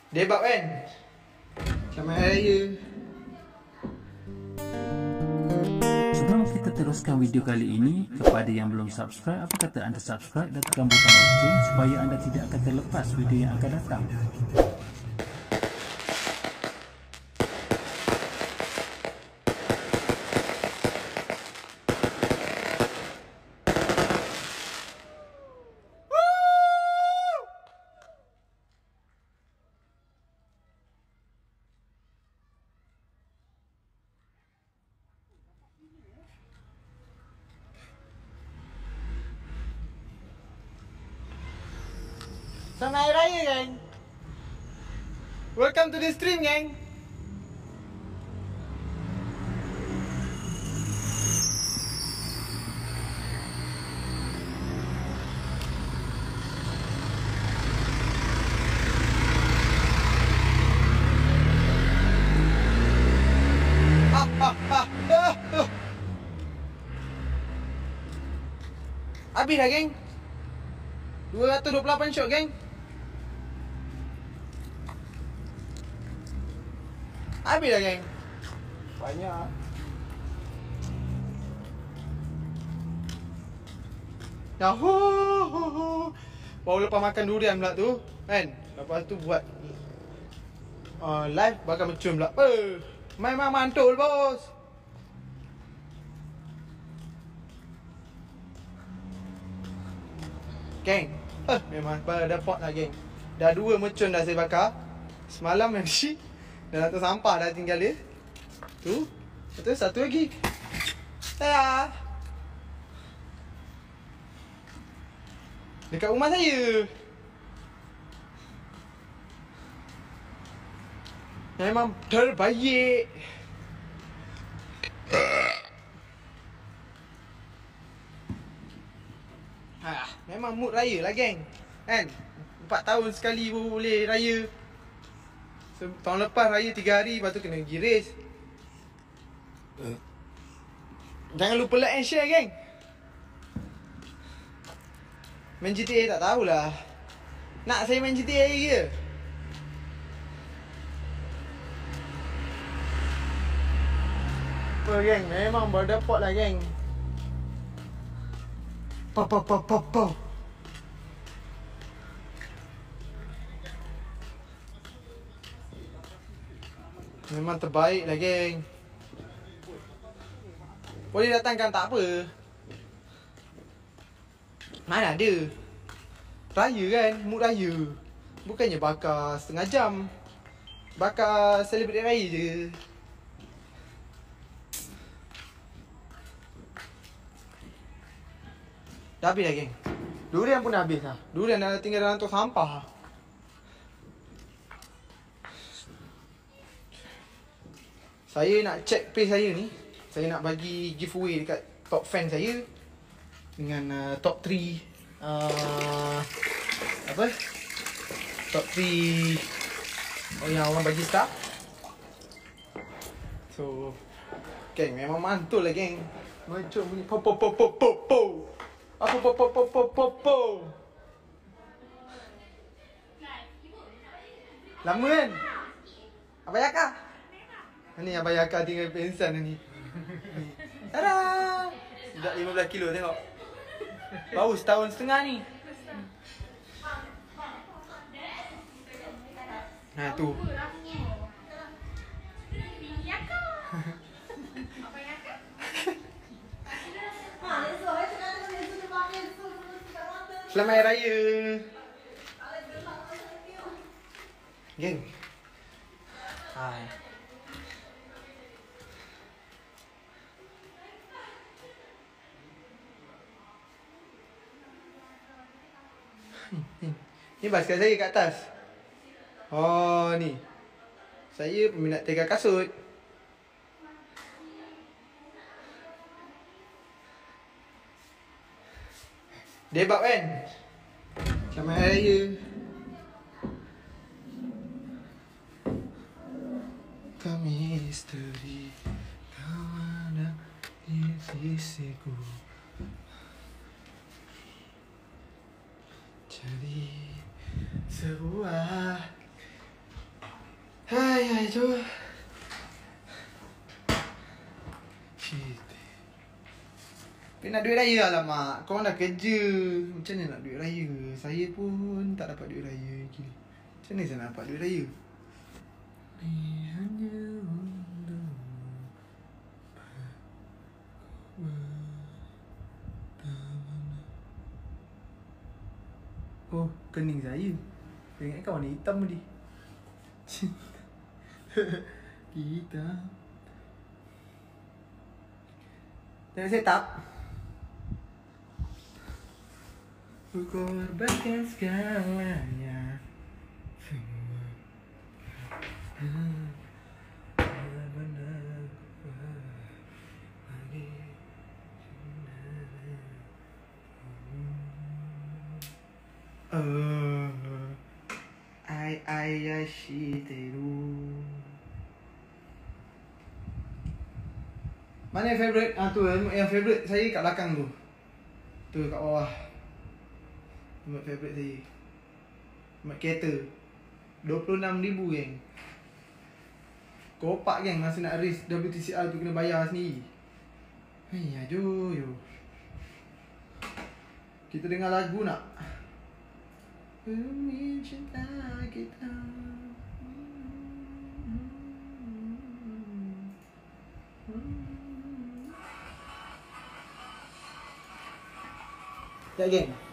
Debab kan? Selamat Hari Raya. Sebelum kita teruskan video kali ini, kepada yang belum subscribe, apa kata anda subscribe dan tekan butang lonceng supaya anda tidak akan terlepas video yang akan datang. Selamat Hari Raya, gang. Welcome to the stream, gang. Habis dah, geng. 228 shot, geng. Habis dah, geng. Banyak. Yahoo. Baru lepas makan durian pula tu, kan? Lepas tu buat live bakal mencium pula. Memang mantul, bos. Geng, memang pada pot lah, geng. Dah 2 mercun dah saya bakar. Semalam nanti dah atas sampah dah tinggal dia. Tu. Lepas tu satu lagi. Saya dekat rumah saya. Memang terbaik. Memang mood raya lah, geng. Kan? 4 tahun sekali boleh raya. Tahun lepas raya 3 hari, lepas tu kena pergi race. Jangan lupa like and share, geng. Main GTA tak tahulah. Nak saya main GTA ke? Apa, geng? Memang berdepot lah, geng. Pau. Memang terbaik lah, geng. Boleh datangkan tak apa. Mana ada. Raya kan, mood raya. Bukannya bakar setengah jam. Bakar celebrate raya je. Dah habis dah, geng. Durian pun dah habis dah. Durian dah tinggal dalam tok sampah. Saya nak check page saya ni. Saya nak bagi giveaway dekat top fan saya. Dengan top 3 apa? Top 3 yang orang bagi star. So, geng, memang mantul lah, geng. Macam bunyi po. Apa po. Lama kan? Abang Yaka. Ni Abang Yaka tinggal pensan ni. Tada! Sudah 15 kilo, tengok. Baru setahun setengah ni. Nah, tu. Selamat Hari Raya. Geng. Hai. Ni basikal saya kat atas. Oh, ni. Saya peminat tegar kasut. Debab kan? Selamat Hari Raya. Kami misteri kawan di sisiku. Jadi sebuah Hai tu. Shit. Tapi nak duit raya alamak. Kau dah kerja. Macam mana nak duit raya? Saya pun tak dapat duit raya lagi. Macam mana saya nak dapat duit raya? Ni hanya untuk oh, kening saya. Saya ingat kau warna hitam tadi. Hitam. Jangan set up. Ku korbankan segalanya. Semua benar-benar lagi. Ai shiteru. Mana yang favourite? Tu yang favourite saya kat belakang tu. Tu kat bawah. Remote favourite saya. Remote kereta. 26,000 geng. Kopak geng masa nak race WTCR tu kena bayar sendiri. Hai aduh yo. Kita dengar lagu nak. Demi cinta kita. Ya geng.